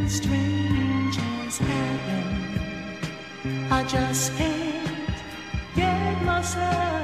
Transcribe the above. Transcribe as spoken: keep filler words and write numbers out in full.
strange has happened. I just can't get myself